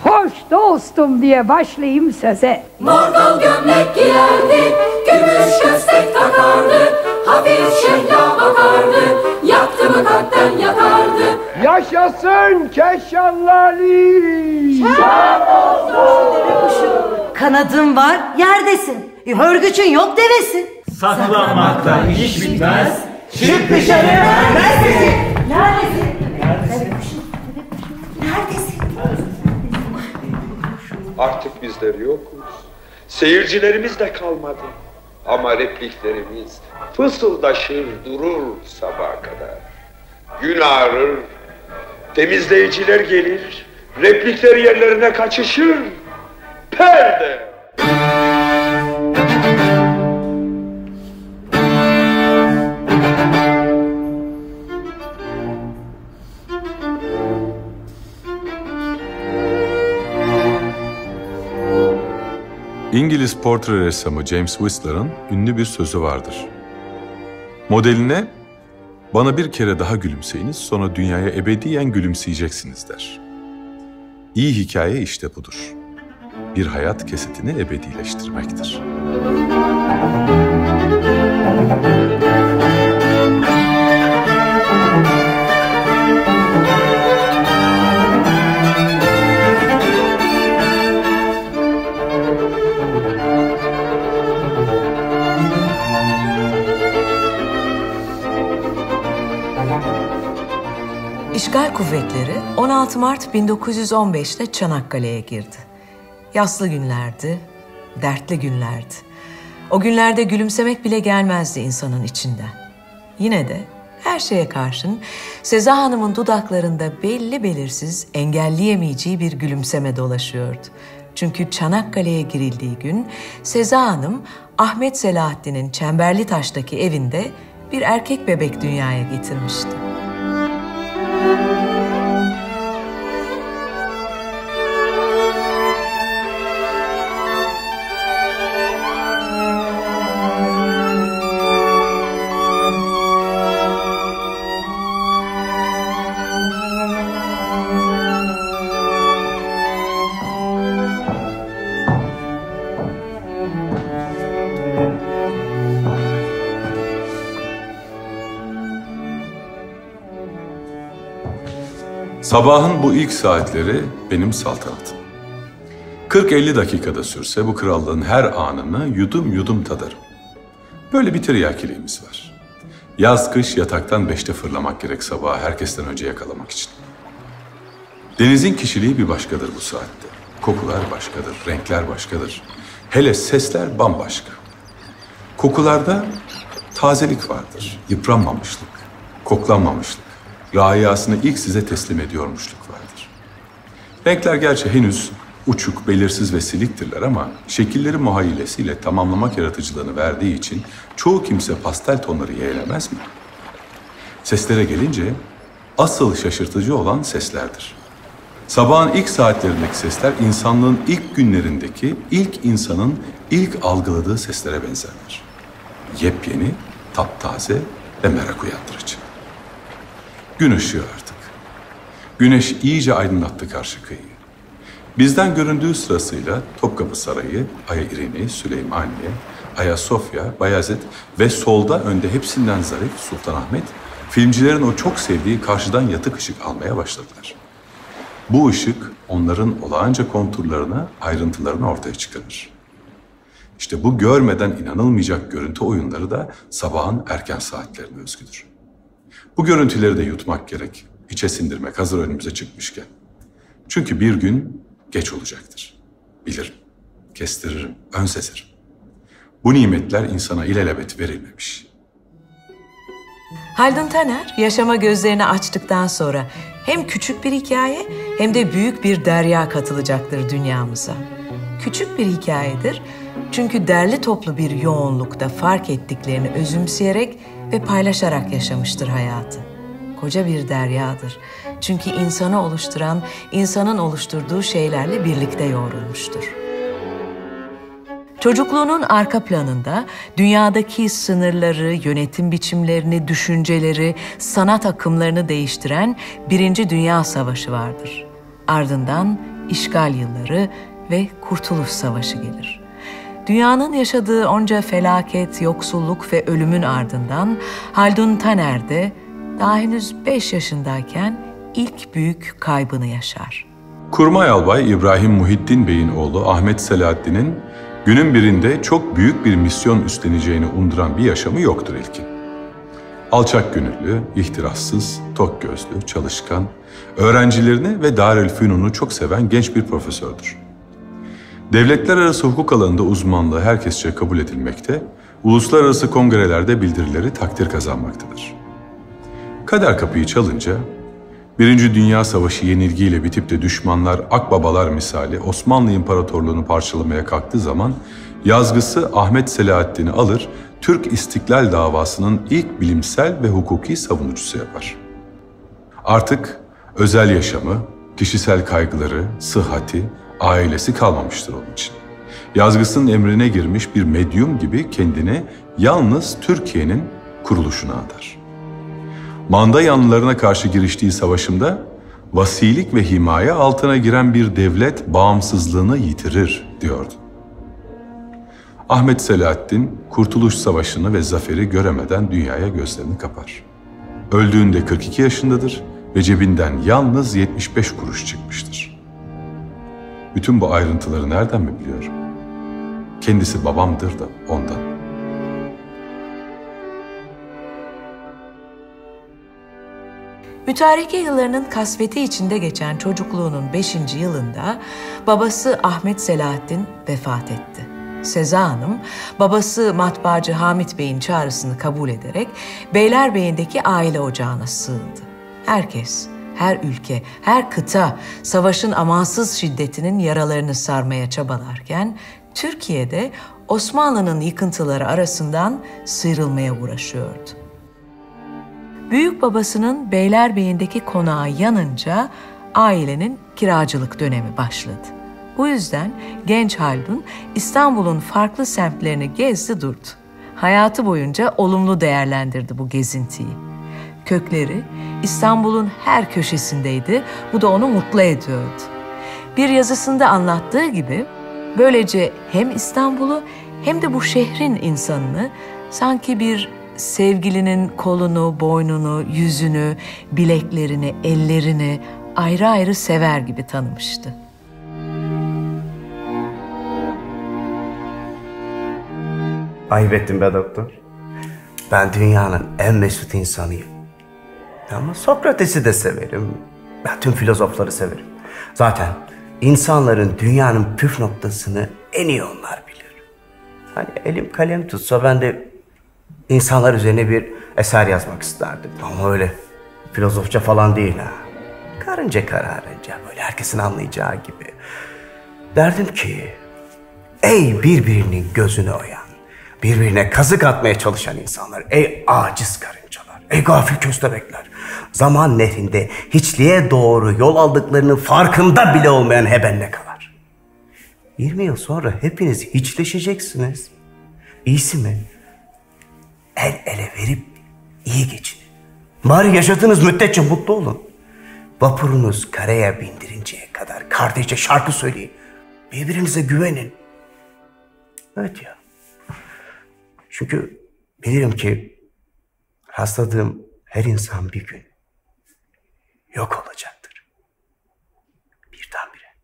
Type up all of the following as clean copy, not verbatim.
Hoş dostum diye başlayayım söze. Mordan gömlek giyerdi, gümüş köstek takardı, hafif şehla bakardı, yaktı mı kalpten yakardı. Yaşasın Keşanlali! Şah olsun! Kanadın var, yerdesin. Hörgüçün yok, devesin. Saklanmakta iş bitmez. Çık dışarı, neredesin? Neredesin? Neredesin? Artık bizler yokuz. Seyircilerimiz de kalmadı. Ama repliklerimiz fısıldaşır durur sabaha kadar. Gün ağrır, temizleyiciler gelir, replikler yerlerine kaçışır. Perde! İngiliz portre ressamı James Whistler'ın ünlü bir sözü vardır. Modeline, bana bir kere daha gülümseyiniz, sonra dünyaya ebediyen gülümseyeceksiniz der. İyi hikaye işte budur. Bir hayat kesitini ebedileştirmektir. İşgal kuvvetleri 16 Mart 1915'te Çanakkale'ye girdi. Yaslı günlerdi, dertli günlerdi. O günlerde gülümsemek bile gelmezdi insanın içinden. Yine de her şeye karşın Seza Hanım'ın dudaklarında belli belirsiz, engelleyemeyeceği bir gülümseme dolaşıyordu. Çünkü Çanakkale'ye girildiği gün Seza Hanım, Ahmet Selahattin'in Çemberlitaş'taki evinde bir erkek bebek dünyaya getirmişti. Sabahın bu ilk saatleri benim saltanatım. 40-50 dakikada sürse bu krallığın her anını yudum yudum tadarım. Böyle bir tiryakiliğimiz var. Yaz kış yataktan 5'te fırlamak gerek sabahı herkesten önce yakalamak için. Denizin kişiliği bir başkadır bu saatte. Kokular başkadır, renkler başkadır. Hele sesler bambaşka. Kokularda tazelik vardır, yıpranmamışlık, koklanmamışlık. Raiasını ilk size teslim ediyormuşluk vardır. Renkler gerçi henüz uçuk, belirsiz ve siliktirler ama şekilleri muhayyilesiyle tamamlamak yaratıcılığını verdiği için çoğu kimse pastel tonları yeğlemez mi? Seslere gelince asıl şaşırtıcı olan seslerdir. Sabahın ilk saatlerindeki sesler insanlığın ilk günlerindeki ilk insanın ilk algıladığı seslere benzerler. Yepyeni, taptaze ve merak uyandırıcı. Gün ışığı artık. Güneş iyice aydınlattı karşı kıyıyı. Bizden göründüğü sırasıyla Topkapı Sarayı, Aya-İrini, Süleymaniye, Ayasofya, Bayezid ve solda önde hepsinden zarif Sultanahmet, filmcilerin o çok sevdiği karşıdan yatık ışık almaya başladılar. Bu ışık onların olağanca konturlarını, ayrıntılarını ortaya çıkarır. İşte bu görmeden inanılmayacak görüntü oyunları da sabahın erken saatlerine özgüdür. Bu görüntüleri de yutmak gerek, içe sindirmek hazır önümüze çıkmışken. Çünkü bir gün geç olacaktır. Bilirim, kestiririm, ön sezerim. Bu nimetler insana ilelebet verilmemiş. Haldun Taner, yaşama gözlerini açtıktan sonra hem küçük bir hikaye hem de büyük bir derya katılacaktır dünyamıza. Küçük bir hikayedir çünkü derli toplu bir yoğunlukta fark ettiklerini özümseyerek ve paylaşarak yaşamıştır hayatı. Koca bir deryadır çünkü insanı oluşturan, insanın oluşturduğu şeylerle birlikte yoğrulmuştur. Çocukluğunun arka planında dünyadaki sınırları, yönetim biçimlerini, düşünceleri, sanat akımlarını değiştiren Birinci Dünya Savaşı vardır. Ardından işgal yılları ve Kurtuluş Savaşı gelir. Dünyanın yaşadığı onca felaket, yoksulluk ve ölümün ardından Haldun Taner de daha henüz 5 yaşındayken ilk büyük kaybını yaşar. Kurmay Albay İbrahim Muhittin Bey'in oğlu Ahmet Selahaddin'in günün birinde çok büyük bir misyon üstleneceğini umduran bir yaşamı yoktur ilkin. Alçak gönüllü, ihtirassız, tok gözlü, çalışkan, öğrencilerini ve Darülfünun'u çok seven genç bir profesördür. Devletler arası hukuk alanında uzmanlığı herkesçe kabul edilmekte, uluslararası kongrelerde bildirileri takdir kazanmaktadır. Kader kapıyı çalınca, Birinci Dünya Savaşı yenilgiyle bitip de düşmanlar akbabalar misali Osmanlı İmparatorluğu'nu parçalamaya kalktığı zaman yazgısı Ahmet Selahaddin'i alır, Türk İstiklal Davası'nın ilk bilimsel ve hukuki savunucusu yapar. Artık özel yaşamı, kişisel kaygıları, sıhhati, ailesi kalmamıştır onun için. Yazgısının emrine girmiş bir medyum gibi kendini yalnız Türkiye'nin kuruluşuna adar. Manda yanlılarına karşı giriştiği savaşımda vasilik ve himaye altına giren bir devlet bağımsızlığını yitirir diyordu. Ahmet Selahaddin Kurtuluş Savaşı'nı ve zaferi göremeden dünyaya gözlerini kapar. Öldüğünde 42 yaşındadır ve cebinden yalnız 75 kuruş çıkmıştır. Bütün bu ayrıntıları nereden mi biliyorum? Kendisi babamdır da ondan. Mütareke yıllarının kasveti içinde geçen çocukluğunun 5. yılında babası Ahmet Selahaddin vefat etti. Seza Hanım, babası matbaacı Hamit Bey'in çağrısını kabul ederek Beylerbeyi'ndeki aile ocağına sığındı. Herkes, her ülke, her kıta savaşın amansız şiddetinin yaralarını sarmaya çabalarken, Türkiye'de Osmanlı'nın yıkıntıları arasından sıyrılmaya uğraşıyordu. Büyük babasının Beylerbeyi'ndeki konağı yanınca ailenin kiracılık dönemi başladı. Bu yüzden genç Haldun İstanbul'un farklı semtlerini gezdi durdu. Hayatı boyunca olumlu değerlendirdi bu gezintiyi. Kökleri İstanbul'un her köşesindeydi, bu da onu mutlu ediyordu. Bir yazısında anlattığı gibi böylece hem İstanbul'u hem de bu şehrin insanını sanki bir sevgilinin kolunu, boynunu, yüzünü, bileklerini, ellerini ayrı ayrı sever gibi tanımıştı. Ayıp ettin be doktor. Ben dünyanın en mesut insanıyım. Ama Sokrates'i de severim. Ben tüm filozofları severim. Zaten insanların dünyanın püf noktasını en iyi onlar bilir. Hani elim kalem tutsa ben de insanlar üzerine bir eser yazmak isterdim. Ama öyle filozofça falan değil ha. Karınca kararınca, böyle herkesin anlayacağı gibi. Derdim ki, ey birbirinin gözünü oyan, birbirine kazık atmaya çalışan insanlar, ey aciz karıncalar, ey gafil köstebekler, zaman nehrinde hiçliğe doğru yol aldıklarının farkında bile olmayan hebenle kalar. 20 yıl sonra hepiniz hiçleşeceksiniz. İyisi mi? El ele verip iyi geçinin. Bari yaşadığınız müddetçe mutlu olun. Vapurunuz karaya bindirinceye kadar kardeşçe şarkı söyleyin. Birbirinize güvenin. Evet ya. Çünkü bilirim ki rastladığım her insan bir gün yok olacaktır. Birdenbire.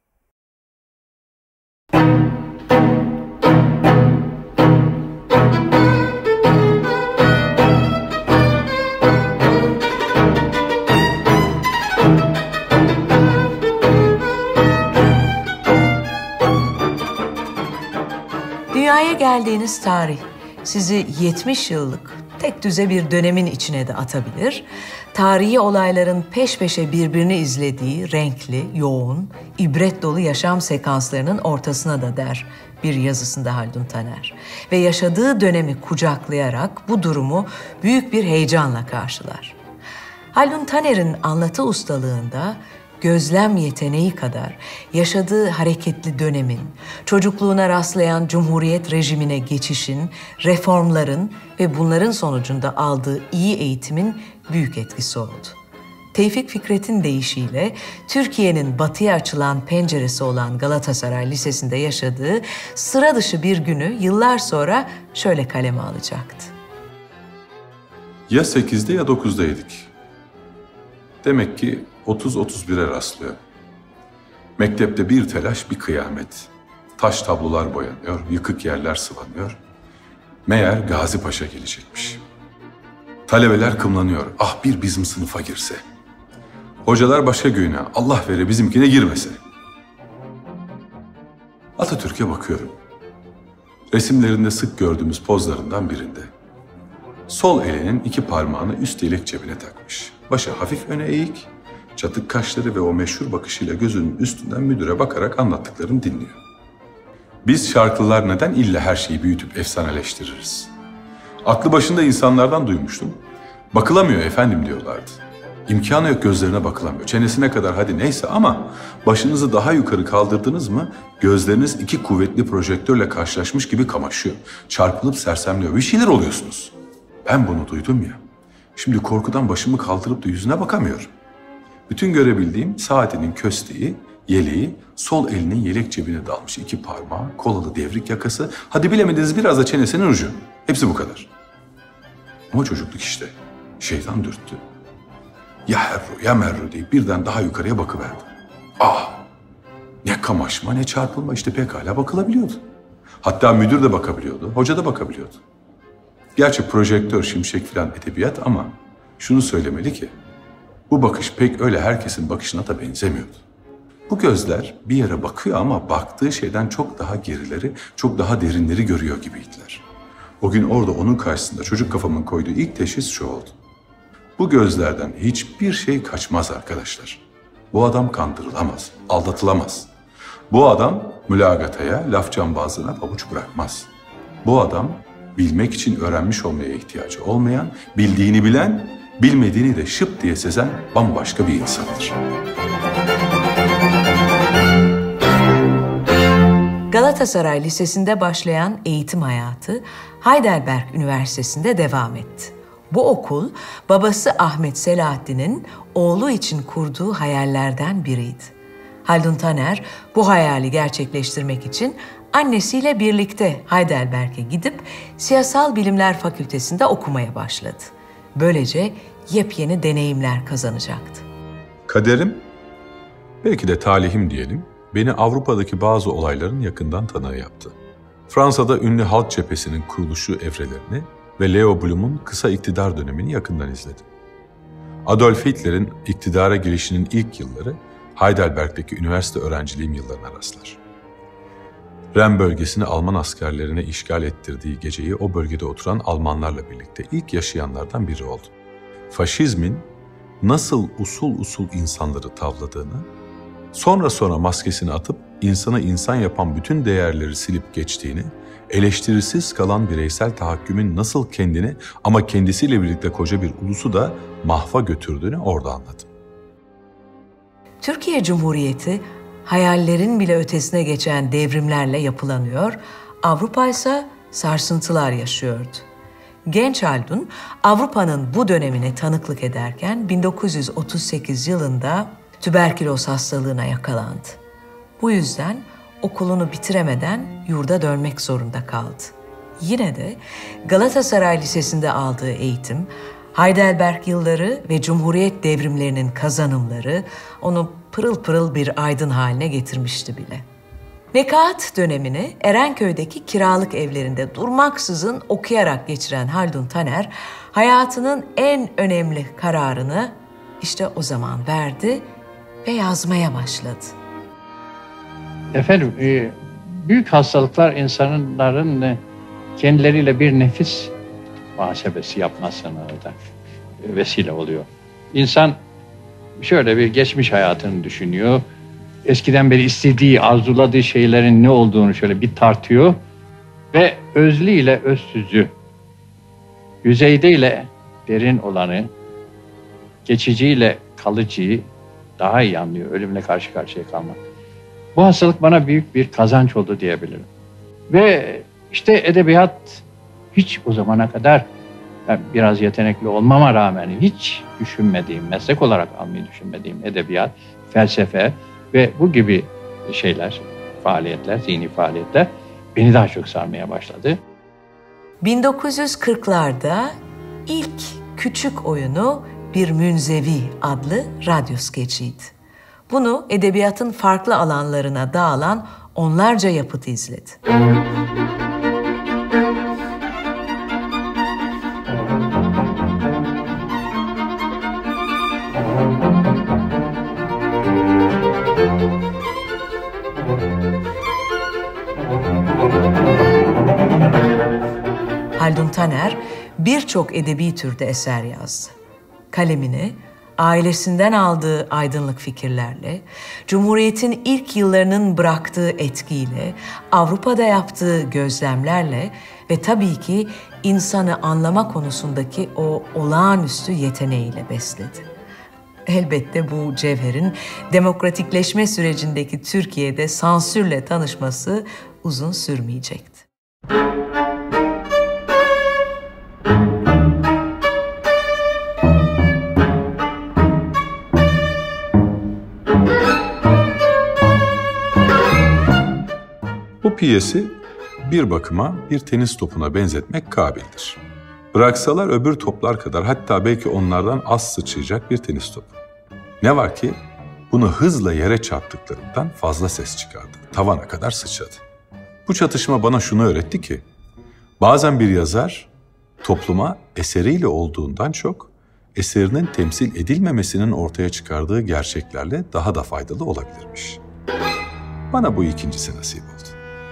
Dünyaya geldiğiniz tarih sizi 70 yıllık tek düze bir dönemin içine de atabilir. Tarihi olayların peş peşe birbirini izlediği renkli, yoğun, ibret dolu yaşam sekanslarının ortasına da der bir yazısında Haldun Taner. Ve yaşadığı dönemi kucaklayarak bu durumu büyük bir heyecanla karşılar. Haldun Taner'in anlatı ustalığında gözlem yeteneği kadar yaşadığı hareketli dönemin, çocukluğuna rastlayan Cumhuriyet rejimine geçişin, reformların ve bunların sonucunda aldığı iyi eğitimin büyük etkisi oldu. Tevfik Fikret'in deyişiyle Türkiye'nin batıya açılan penceresi olan Galatasaray Lisesi'nde yaşadığı sıra dışı bir günü yıllar sonra şöyle kaleme alacaktı. Ya 8'de ya 9'daydık. Demek ki 30-31'e rastlıyor. Mektepte bir telaş, bir kıyamet. Taş tablolar boyanıyor, yıkık yerler sıvanıyor. Meğer Gazi Paşa gelecekmiş. Talebeler kımlanıyor. Ah bir bizim sınıfa girse. Hocalar başka göğüne. Allah vere bizimkine girmese. Atatürk'e bakıyorum. Resimlerinde sık gördüğümüz pozlarından birinde. Sol elinin 2 parmağını üst yelek cebine takmış. Başı hafif öne eğik, çatık kaşları ve o meşhur bakışıyla gözünün üstünden müdüre bakarak anlattıklarını dinliyor. Biz şarkılılar neden illa her şeyi büyütüp efsaneleştiririz? Aklı başında insanlardan duymuştum. Bakılamıyor efendim diyorlardı. İmkanı yok, gözlerine bakılamıyor. Çenesine kadar hadi neyse ama başınızı daha yukarı kaldırdınız mı gözleriniz 2 kuvvetli projektörle karşılaşmış gibi kamaşıyor. Çarpılıp sersemliyor. Bir şeyler oluyorsunuz. Ben bunu duydum ya. Şimdi korkudan başımı kaldırıp da yüzüne bakamıyorum. Bütün görebildiğim saatinin kösteği, yeleği, sol elinin yelek cebine dalmış 2 parmağı, kolalı devrik yakası, hadi bilemediniz biraz da çenesinin ucu. Hepsi bu kadar. Ama çocukluk işte. Şeytan dürttü. Ya herru ya merru deyip birden daha yukarıya bakıverdim. Ah! Ne kamaşma ne çarpılma, işte pekala bakılabiliyordu. Hatta müdür de bakabiliyordu, hoca da bakabiliyordu. Gerçi projektör, şimşek filan edebiyat ama şunu söylemeli ki bu bakış pek öyle herkesin bakışına da benzemiyordu. Bu gözler bir yere bakıyor ama baktığı şeyden çok daha gerileri, çok daha derinleri görüyor gibiydiler. O gün orada onun karşısında çocuk kafamın koyduğu ilk teşhis şu oldu. Bu gözlerden hiçbir şey kaçmaz arkadaşlar. Bu adam kandırılamaz, aldatılamaz. Bu adam mülagataya, laf cambazlığına pabuç bırakmaz. Bu adam bilmek için öğrenmiş olmaya ihtiyacı olmayan, bildiğini bilen, bilmediğini de şıp diye sezen bambaşka bir insandır. Galatasaray Lisesi'nde başlayan eğitim hayatı Heidelberg Üniversitesi'nde devam etti. Bu okul babası Ahmet Selahattin'in oğlu için kurduğu hayallerden biriydi. Haldun Taner bu hayali gerçekleştirmek için annesiyle birlikte Heidelberg'e gidip Siyasal Bilimler Fakültesi'nde okumaya başladı. Böylece yepyeni deneyimler kazanacaktı. Kaderim, belki de talihim diyelim, beni Avrupa'daki bazı olayların yakından tanığı yaptı. Fransa'da ünlü Halk Cephesi'nin kuruluşu evrelerini ve Leo Blum'un kısa iktidar dönemini yakından izledim. Adolf Hitler'in iktidara gelişinin ilk yılları Heidelberg'deki üniversite öğrenciliğim yıllarına rastlar. Ren bölgesini Alman askerlerine işgal ettirdiği geceyi o bölgede oturan Almanlarla birlikte ilk yaşayanlardan biri oldum. Faşizmin nasıl usul usul insanları tavladığını, sonra maskesini atıp insanı insan yapan bütün değerleri silip geçtiğini, eleştirisiz kalan bireysel tahakkümün nasıl kendini ama kendisiyle birlikte koca bir ulusu da mahva götürdüğünü orada anladım. Türkiye Cumhuriyeti hayallerin bile ötesine geçen devrimlerle yapılanıyor, Avrupa ise sarsıntılar yaşıyordu. Genç Haldun, Avrupa'nın bu dönemine tanıklık ederken 1938 yılında tüberküloz hastalığına yakalandı. Bu yüzden okulunu bitiremeden yurda dönmek zorunda kaldı. Yine de Galatasaray Lisesi'nde aldığı eğitim, Heidelberg yılları ve Cumhuriyet devrimlerinin kazanımları onu pırıl pırıl bir aydın haline getirmişti bile. Nekaat dönemini Erenköy'deki kiralık evlerinde durmaksızın okuyarak geçiren Haldun Taner, hayatının en önemli kararını işte o zaman verdi ve yazmaya başladı. Efendim, büyük hastalıklar insanların kendileriyle bir nefis muhasebesi yapmasına da vesile oluyor. İnsan şöyle bir geçmiş hayatını düşünüyor. Eskiden beri istediği, arzuladığı şeylerin ne olduğunu şöyle bir tartıyor ve özlü ile özsüzü, yüzeyde ile derin olanı, geçici ile kalıcıyı daha iyi anlıyor. Ölümle karşı karşıya kalmak. Bu hastalık bana büyük bir kazanç oldu diyebilirim. Ve işte edebiyat hiç o zamana kadar biraz yetenekli olmama rağmen hiç düşünmediğim, meslek olarak almayı düşünmediğim edebiyat, felsefe ve bu gibi şeyler, faaliyetler, zihni faaliyetler beni daha çok sarmaya başladı. 1940'larda ilk küçük oyunu Bir Münzevi adlı radyo skeçiydi. Bunu edebiyatın farklı alanlarına dağılan onlarca yapıt izledi. Haldun Taner birçok edebi türde eser yazdı. Kalemini ailesinden aldığı aydınlık fikirlerle, Cumhuriyet'in ilk yıllarının bıraktığı etkiyle, Avrupa'da yaptığı gözlemlerle ve tabii ki insanı anlama konusundaki o olağanüstü yeteneğiyle besledi. Elbette bu cevherin demokratikleşme sürecindeki Türkiye'de sansürle tanışması uzun sürmeyecekti. Bu piyesi bir bakıma bir tenis topuna benzetmek kabildir. Bıraksalar öbür toplar kadar, hatta belki onlardan az sıçrayacak bir tenis topu. Ne var ki bunu hızla yere çarptıklarından fazla ses çıkardı. Tavana kadar sıçradı. Bu çatışma bana şunu öğretti ki bazen bir yazar topluma eseriyle olduğundan çok eserinin temsil edilmemesinin ortaya çıkardığı gerçeklerle daha da faydalı olabilirmiş. Bana bu ikincisi nasip oldu.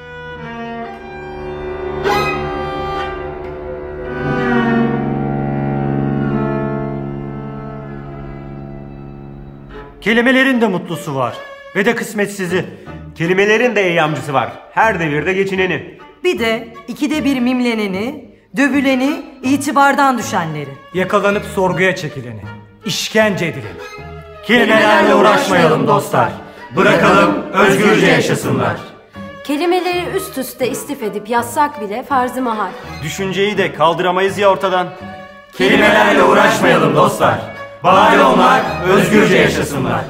Kelimelerin de mutlusu var ve de kısmetsizi. Kelimelerin de eyyamcısı var, her devirde geçineni. Bir de 2'de 1 mimleneni, dövüleni, itibardan düşenleri. Yakalanıp sorguya çekileni, işkence edileni. Kelimelerle uğraşmayalım dostlar. Bırakalım özgürce yaşasınlar. Kelimeleri üst üste istif edip yazsak bile farz-ı mahal. Düşünceyi de kaldıramayız ya ortadan. Kelimelerle uğraşmayalım dostlar. Bari onlar özgürce yaşasınlar.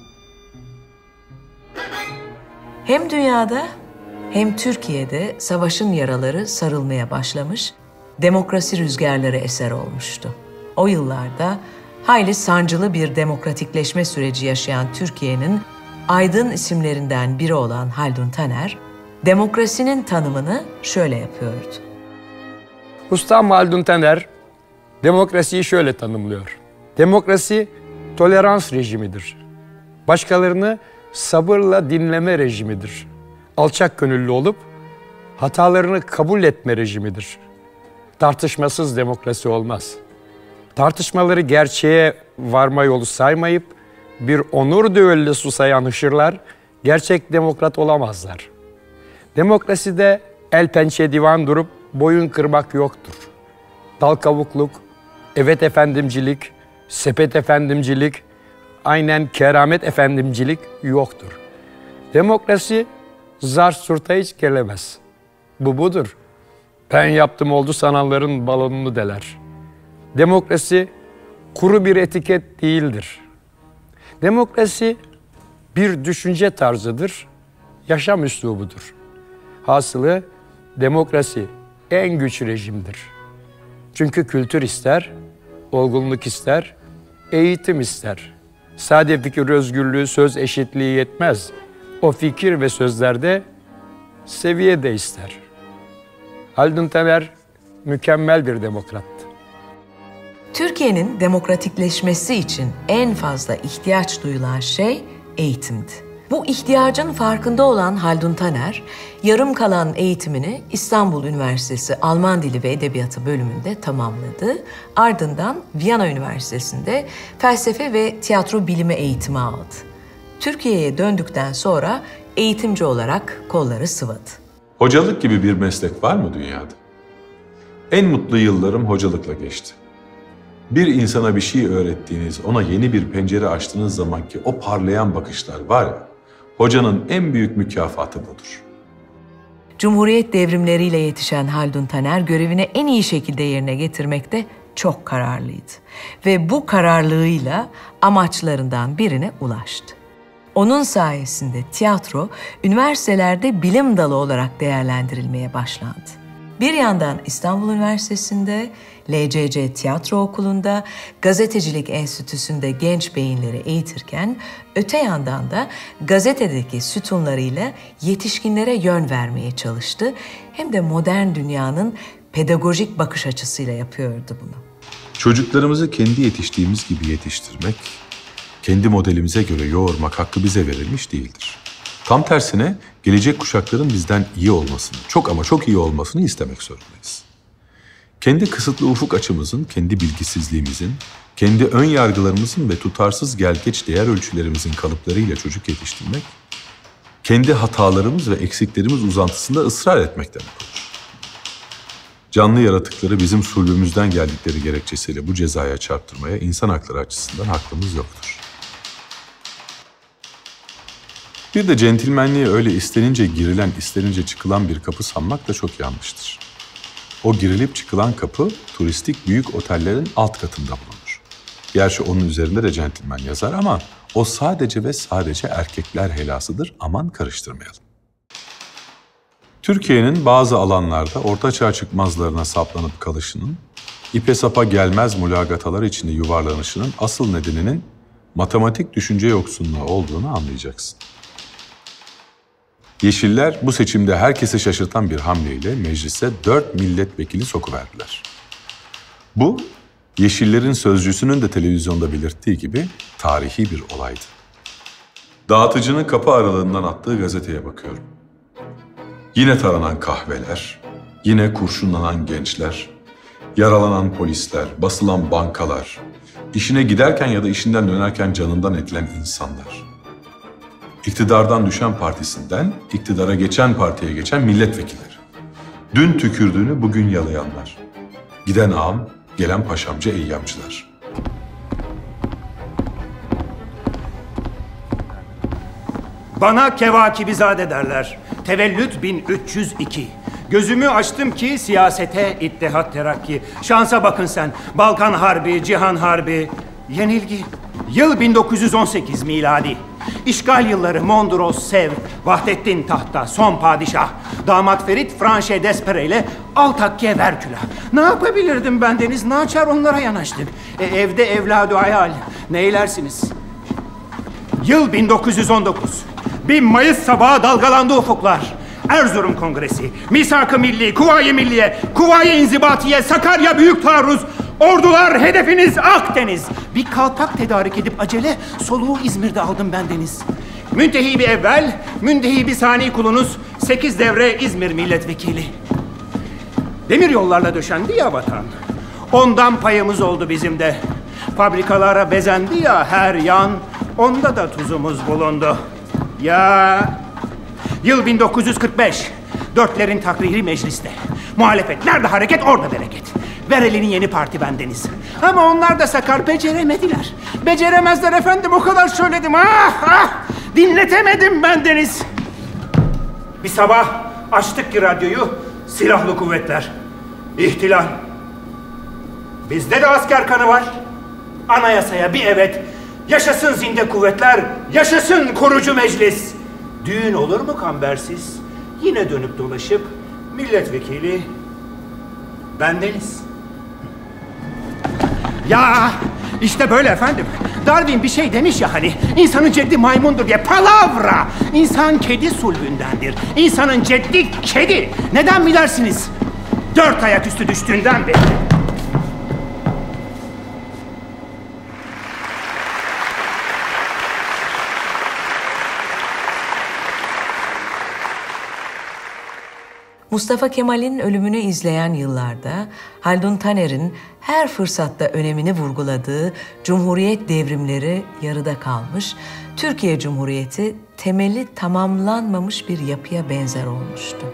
Hem dünyada hem Türkiye'de savaşın yaraları sarılmaya başlamış, demokrasi rüzgarları eser olmuştu. O yıllarda hayli sancılı bir demokratikleşme süreci yaşayan Türkiye'nin aydın isimlerinden biri olan Haldun Taner, demokrasinin tanımını şöyle yapıyordu. Ustam Haldun Taner, demokrasiyi şöyle tanımlıyor. Demokrasi, tolerans rejimidir. Başkalarını sabırla dinleme rejimidir. Alçak gönüllü olup hatalarını kabul etme rejimidir. Tartışmasız demokrasi olmaz. Tartışmaları gerçeğe varma yolu saymayıp bir onur düellosu sayan hışırlar gerçek demokrat olamazlar. Demokraside el pençe divan durup boyun kırmak yoktur. Dal kavukluk, evet efendimcilik, sepet efendimcilik, aynen keramet efendimcilik yoktur. Demokrasi zar surta hiç gelemez. Bu budur. Ben yaptım oldu sananların balonunu deler. Demokrasi kuru bir etiket değildir. Demokrasi bir düşünce tarzıdır, yaşam üslubudur. Hasılı demokrasi en güçlü rejimdir. Çünkü kültür ister, olgunluk ister, eğitim ister. Sade fikir özgürlüğü, söz eşitliği yetmez. O fikir ve sözlerde seviye de ister. Haldun Taner mükemmel bir demokrattı. Türkiye'nin demokratikleşmesi için en fazla ihtiyaç duyulan şey eğitimdi. Bu ihtiyacın farkında olan Haldun Taner, yarım kalan eğitimini İstanbul Üniversitesi Alman Dili ve Edebiyatı bölümünde tamamladı. Ardından Viyana Üniversitesi'nde felsefe ve tiyatro bilimi eğitimi aldı. Türkiye'ye döndükten sonra eğitimci olarak kolları sıvadı. Hocalık gibi bir meslek var mı dünyada? En mutlu yıllarım hocalıkla geçti. Bir insana bir şey öğrettiğiniz, ona yeni bir pencere açtığınız zamanki o parlayan bakışlar var ya, hocanın en büyük mükafatı budur. Cumhuriyet devrimleriyle yetişen Haldun Taner görevini en iyi şekilde yerine getirmekte çok kararlıydı ve bu kararlılığıyla amaçlarından birine ulaştı. Onun sayesinde tiyatro üniversitelerde bilim dalı olarak değerlendirilmeye başlandı. Bir yandan İstanbul Üniversitesi'nde, LCC Tiyatro Okulu'nda, Gazetecilik Enstitüsü'nde genç beyinleri eğitirken, öte yandan da gazetedeki sütunlarıyla yetişkinlere yön vermeye çalıştı. Hem de modern dünyanın pedagojik bakış açısıyla yapıyordu bunu. Çocuklarımızı kendi yetiştiğimiz gibi yetiştirmek, kendi modelimize göre yoğurmak hakkı bize verilmiş değildir. Tam tersine gelecek kuşakların bizden iyi olmasını, çok ama çok iyi olmasını istemek zorundayız. Kendi kısıtlı ufuk açımızın, kendi bilgisizliğimizin, kendi ön yargılarımızın ve tutarsız gelgeç değer ölçülerimizin kalıplarıyla çocuk yetiştirmek, kendi hatalarımız ve eksiklerimiz uzantısında ısrar etmek demek olur. Canlı yaratıkları bizim sulbümüzden geldikleri gerekçesiyle bu cezaya çarptırmaya insan hakları açısından hakkımız yoktur. Bir de centilmenliğe öyle istenince girilen, istenince çıkılan bir kapı sanmak da çok yanlıştır. O girilip çıkılan kapı turistik büyük otellerin alt katında bulunur. Gerçi onun üzerinde de centilmen yazar ama o sadece ve sadece erkekler helasıdır. Aman karıştırmayalım. Türkiye'nin bazı alanlarda ortaçağ çıkmazlarına saplanıp kalışının, ipe sapa gelmez mülagatalar içinde yuvarlanışının asıl nedeninin matematik düşünce yoksunluğu olduğunu anlayacaksın. Yeşiller bu seçimde herkesi şaşırtan bir hamleyle meclise 4 milletvekili sokuverdiler. Bu, Yeşillerin sözcüsünün de televizyonda belirttiği gibi tarihi bir olaydı. Dağıtıcının kapı aralığından attığı gazeteye bakıyorum. Yine taranan kahveler, yine kurşunlanan gençler, yaralanan polisler, basılan bankalar, işine giderken ya da işinden dönerken canından edilen insanlar. İktidardan düşen partisinden iktidara geçen partiye geçen milletvekilleri. Dün tükürdüğünü bugün yalayanlar. Giden ağam, gelen paşamcı eyyamcılar. Bana Kevakibizade derler. Tevellüt 1302. Gözümü açtım ki siyasete İttihat Terakki. Şansa bakın sen. Balkan Harbi, Cihan Harbi. Yenilgi. Yıl 1918 miladi. İşgal yılları Mondros, Sev, Vahdettin tahta, son padişah. Damat Ferit Franche Despere ile Altakye Verkülah. Ne yapabilirdim bendeniz? Naçar onlara yanaştık. Evde evladı hayal. Neylersiniz? Yıl 1919. 1 Mayıs sabahı dalgalandı ufuklar. Erzurum Kongresi, Misak-ı Milli, Kuvayi Milliye, Kuvayi İnzibatiye, Sakarya Büyük Taarruz. Ordular hedefiniz Akdeniz. Bir kalpak tedarik edip acele soluğu İzmir'de aldım bendeniz. Müntehi bir evvel, müntehi bir sani kulunuz 8 devre İzmir milletvekili. Demir yollarla döşendi ya vatan. Ondan payımız oldu bizim de. Fabrikalara bezendi ya her yan. Onda da tuzumuz bulundu. Ya yıl 1945. Dörtlerin takriri mecliste. Muhalefet nerede hareket orada bereket. Bereli'nin yeni parti bendeniz. Ama onlar da sakar beceremediler. Beceremezler efendim o kadar söyledim. Dinletemedim bendeniz. Bir sabah açtık ki radyoyu silahlı kuvvetler. İhtilal. Bizde de asker kanı var. Anayasaya bir evet. Yaşasın zinde kuvvetler. Yaşasın kurucu meclis. Düğün olur mu kambersiz? Yine dönüp dolaşıp milletvekili bendeniz. Ya işte böyle efendim. Darwin bir şey demiş ya hani. İnsanın ceddi maymundur diye. Palavra. İnsan kedi sulbündendir. İnsanın ceddi kedi. Neden mi dersiniz? 4 ayak üstü düştüğünden beri. Mustafa Kemal'in ölümünü izleyen yıllarda Haldun Taner'in her fırsatta önemini vurguladığı Cumhuriyet devrimleri yarıda kalmış, Türkiye Cumhuriyeti temeli tamamlanmamış bir yapıya benzer olmuştu.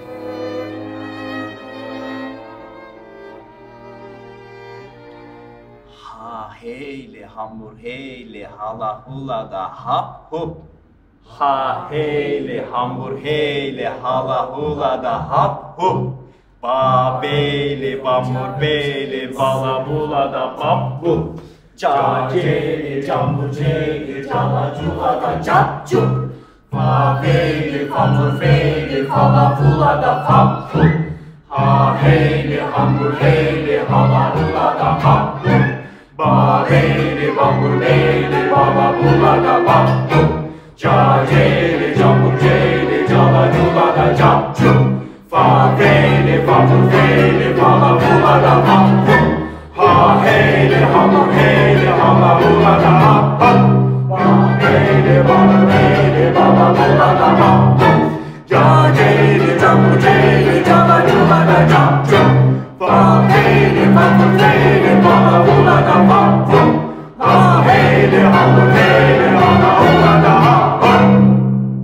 Ha heyli hamur heyli hala hula da hap hup. Ha heyli hamur heyli hala hula da hap hup. Babeli bambur beli bala bula da bambu. Caceli cambur celi cala cula da cap cup. Babeli bambur beli bala bula da bambu. Ha heyli hambur heyli hala bula da bambu. Babeli bambur beli bala bula da bambu. Caceli cambur celi cala cula da cap cup. Fa veli bambur veli bala bula da bambu. Ha heyli hamur heyli hala bula da bambu. Ba heyli bambur heyli bala bula da bambu. Caceli cambur celi cala cula da cap cup. Fa heyli bambur veli bala bula da bambu. Ha heyli hamur heyli hala bula da bambu.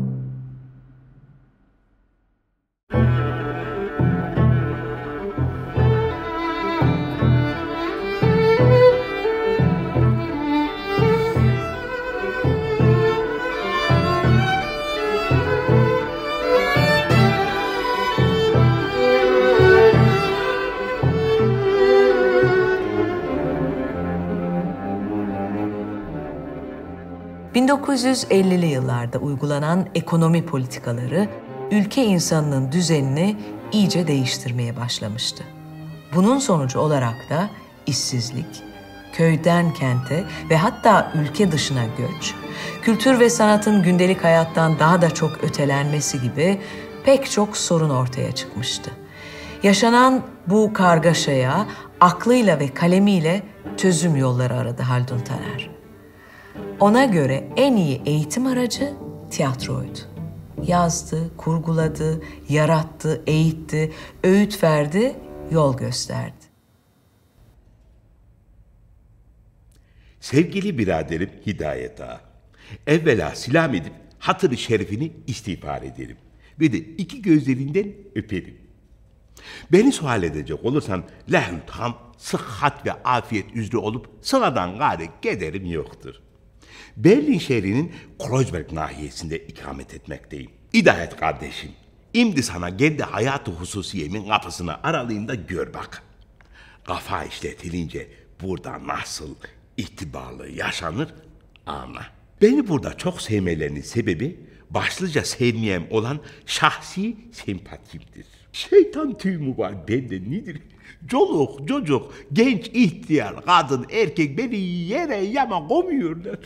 1950'li yıllarda uygulanan ekonomi politikaları ülke insanının düzenini iyice değiştirmeye başlamıştı. Bunun sonucu olarak da işsizlik, köyden kente ve hatta ülke dışına göç, kültür ve sanatın gündelik hayattan daha da çok ötelenmesi gibi pek çok sorun ortaya çıkmıştı. Yaşanan bu kargaşaya aklıyla ve kalemiyle çözüm yolları aradı Haldun Taner. Ona göre en iyi eğitim aracı tiyatroydu. Yazdı, kurguladı, yarattı, eğitti, öğüt verdi, yol gösterdi. Sevgili biraderim Hidayet Ağa, evvela selam edip hatırı şerifini istiğfar ederim. Ve de iki gözlerinden öperim. Beni sual edecek olursan lahü tam, sıhhat ve afiyet üzere olup sıradan gari gederim yoktur. Berlin şehrinin Kreuzberg nahiyesinde ikamet etmekteyim. Hidayet kardeşim, şimdi sana kendi hayatı hususiyemin kapısını aralığında gör bak. Kafa işletilince burada nasıl itibarlı yaşanır anla. Beni burada çok sevmelerinin sebebi başlıca sevmeyem olan şahsi sempatimdir. Şeytan tüyü mü var bende nedir? Çoluk, çocuk, genç, ihtiyar, kadın, erkek beni yere yama koymuyorlar.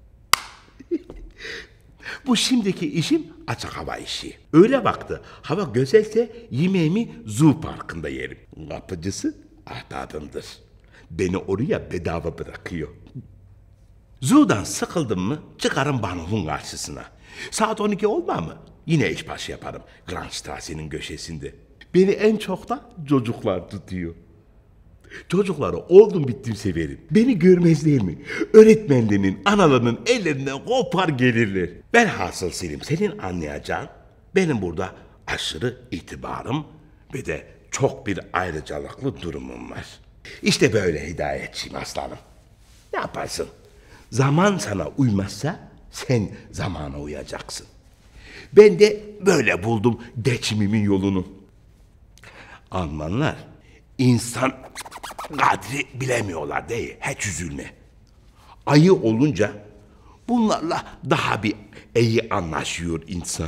Bu şimdiki işim açık hava işi. Öyle baktı, hava güzelse yemeğimi Zoo Parkı'nda yerim. Kapıcısı ahbabımdır. Beni oraya bedava bırakıyor. Zoo'dan sıkıldım mı çıkarım Bahnhof'un karşısına. Saat 12 olma mı? Yine işbaşı yaparım Grandstrasse'nin köşesinde. Beni en çok da çocuklar tutuyor. Çocukları oldum bittim severim. Beni görmezler mi? Öğretmenlerinin, analarının ellerinden kopar gelirler. Ben hasıl Selim, senin anlayacağın benim burada aşırı itibarım ve de çok bir ayrıcalıklı durumum var. İşte böyle hidayetçiyim aslanım. Ne yaparsın? Zaman sana uymazsa sen zamana uyacaksın. Ben de böyle buldum geçimimin yolunu. Almanlar insan kadri bilemiyorlar değil, hiç üzülme. Ayı olunca bunlarla daha bir iyi anlaşıyor insan.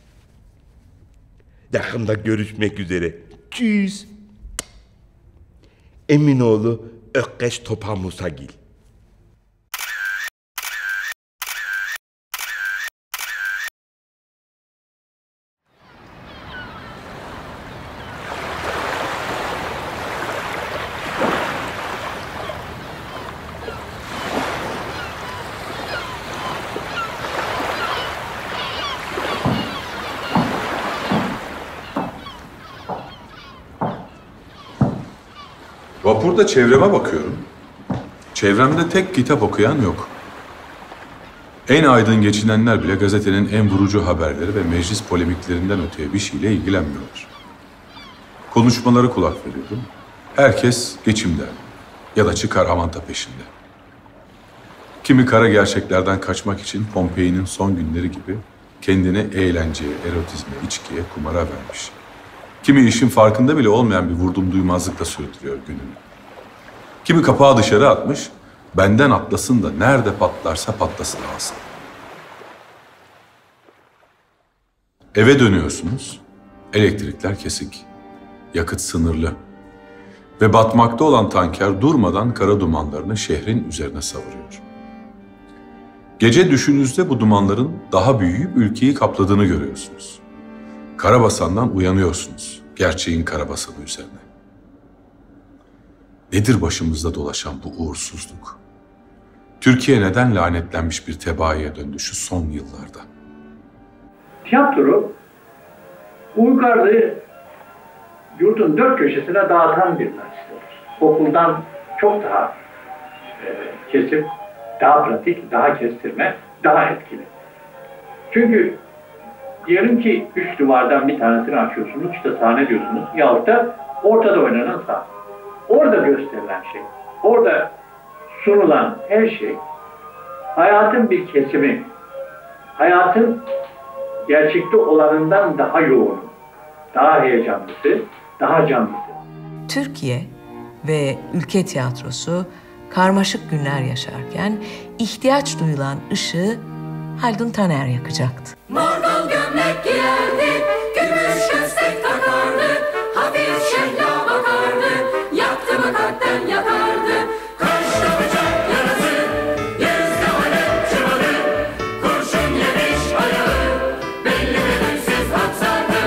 Yakında görüşmek üzere. Tschüss. Eminoğlu Ökkeş Topa Musagil. Vapurda çevreme bakıyorum. Çevremde tek kitap okuyan yok. En aydın geçinenler bile gazetenin en vurucu haberleri ve meclis polemiklerinden öteye bir şeyle ilgilenmiyorlar. Konuşmaları kulak veriyorum. Herkes geçim derdi ya da çıkar avanta peşinde. Kimi kara gerçeklerden kaçmak için Pompei'nin son günleri gibi kendini eğlenceye, erotizme, içkiye, kumara vermiş. Kimi işin farkında bile olmayan bir vurdum duymazlıkla sürdürüyor gününü. Kimi kapağı dışarı atmış, benden atlasın da nerede patlarsa patlasın alsın. Eve dönüyorsunuz, elektrikler kesik, yakıt sınırlı ve batmakta olan tanker durmadan kara dumanlarını şehrin üzerine savuruyor. Gece düşünüzde bu dumanların daha büyüyüp ülkeyi kapladığını görüyorsunuz. Karabasan'dan uyanıyorsunuz, gerçeğin karabasanı üzerine. Nedir başımızda dolaşan bu uğursuzluk? Türkiye neden lanetlenmiş bir tebaiye döndü şu son yıllarda? Tiyatro, uygarlığı yurdun dört köşesine dağıtan bir mesleğidir. Okuldan çok daha kesip, daha pratik, daha kestirme, daha etkili. Çünkü diyelim ki 3 duvardan bir tanesini açıyorsunuz, işte sahne diyorsunuz, yahut da ortada oynanan sahne. Orada gösterilen şey, orada sunulan her şey, hayatın bir kesimi, hayatın gerçekte olanından daha yoğun, daha heyecanlısı, daha canlısı. Türkiye ve ülke tiyatrosu karmaşık günler yaşarken ihtiyaç duyulan ışığı Haldun Taner yakacaktı. Morgan gömlek giyerdi, gümüş köstek takardı, hafif şehla bakardı, yaktı mı kalpten yakardı. Kaşla bıçak yarası, yüzde alev çıradı, kurşun yemiş ayağı, belli belirsiz aksardı.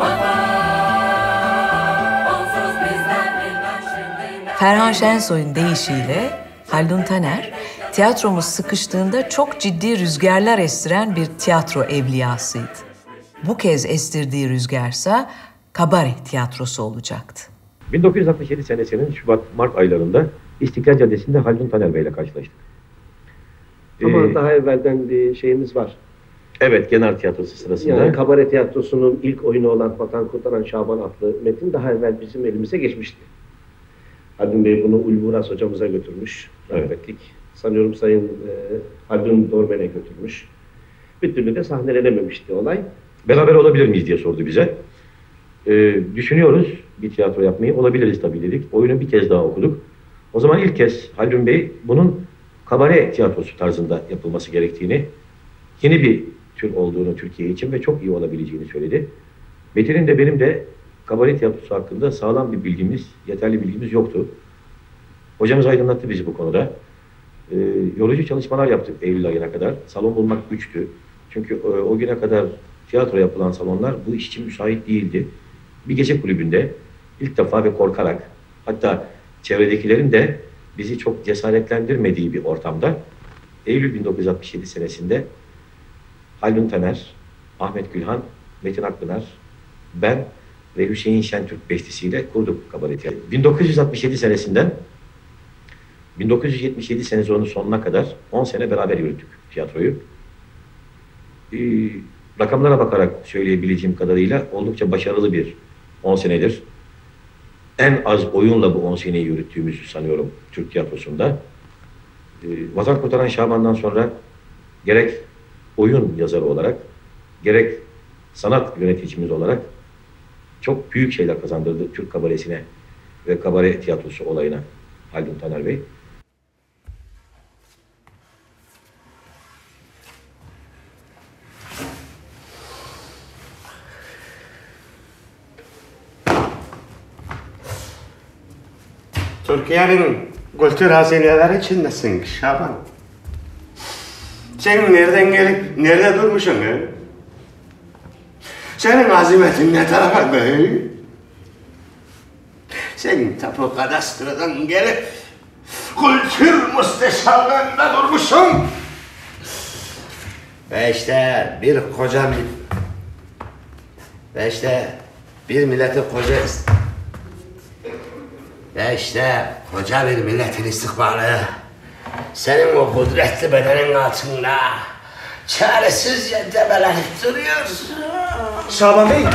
Onsuz bizden bilmem şimdi. Ferhan Şensoy'un deyişiyle Haldun Taner, tiyatromuz sıkıştığında çok ciddi rüzgarlar estiren bir tiyatro evliyasıydı. Bu kez estirdiği rüzgarsa kabare tiyatrosu olacaktı. 1967 senesinin Şubat-Mart aylarında İstiklal Caddesi'nde Haldun Taner Bey ile karşılaştık. Ama daha evvelden bir şeyimiz var. Evet, Genel Tiyatrosu sırasında. Yani kabare tiyatrosunun ilk oyunu olan Vatan Kurtaran Şaban adlı metin daha evvel bizim elimize geçmişti. Haldun Bey bunu Ulvuras hocamıza götürmüş. Rahmetlik. Sanıyorum Sayın Haldun Dormen'e götürmüş. Bir türlü de sahnelenememişti olay. Beraber olabilir miyiz diye sordu bize. Düşünüyoruz bir tiyatro yapmayı. Olabiliriz tabii dedik. Oyunu bir kez daha okuduk. O zaman ilk kez Haldun Bey bunun kabare tiyatrosu tarzında yapılması gerektiğini, yeni bir tür olduğunu Türkiye için ve çok iyi olabileceğini söyledi. Metin'in de benim de kabare tiyatrosu hakkında sağlam bir bilgimiz, yeterli bilgimiz yoktu. Hocamız aydınlattı bizi bu konuda. Yorucu çalışmalar yaptık Eylül ayına kadar. Salon bulmak güçtü. Çünkü o güne kadar tiyatro yapılan salonlar bu iş için müsait değildi. Bir gece kulübünde ilk defa ve korkarak, hatta çevredekilerin de bizi çok cesaretlendirmediği bir ortamda Eylül 1967 senesinde Haldun Taner, Ahmet Gülhan, Metin Akpınar, ben ve Hüseyin Şentürk bestesiyle kurduk kabare tiyatrosu. 1967 senesinden 1977 sene sonuna kadar 10 sene beraber yürüttük tiyatroyu. Rakamlara bakarak söyleyebileceğim kadarıyla oldukça başarılı bir 10 senedir. En az oyunla bu 10 seneyi yürüttüğümüzü sanıyorum Türk tiyatrosunda. Vatan Kurtaran Şaban'dan sonra gerek oyun yazarı olarak, gerek sanat yöneticimiz olarak çok büyük şeyler kazandırdı Türk kabaresine ve kabare tiyatrosu olayına Haldun Taner Bey. Türkiye'nin kültür hazineleri içindesin Şaban. Sen nereden gelip nerede durmuşsun he? Senin azimetin ne tarafa be? Sen tapu kadastrodan gelip kültür müsteşarlığında durmuşsun. Ve işte bir milleti koca ve işte koca bir milletin istikbali senin o kudretli bedenin altında çaresizce debelenip duruyor. Şaban Bey!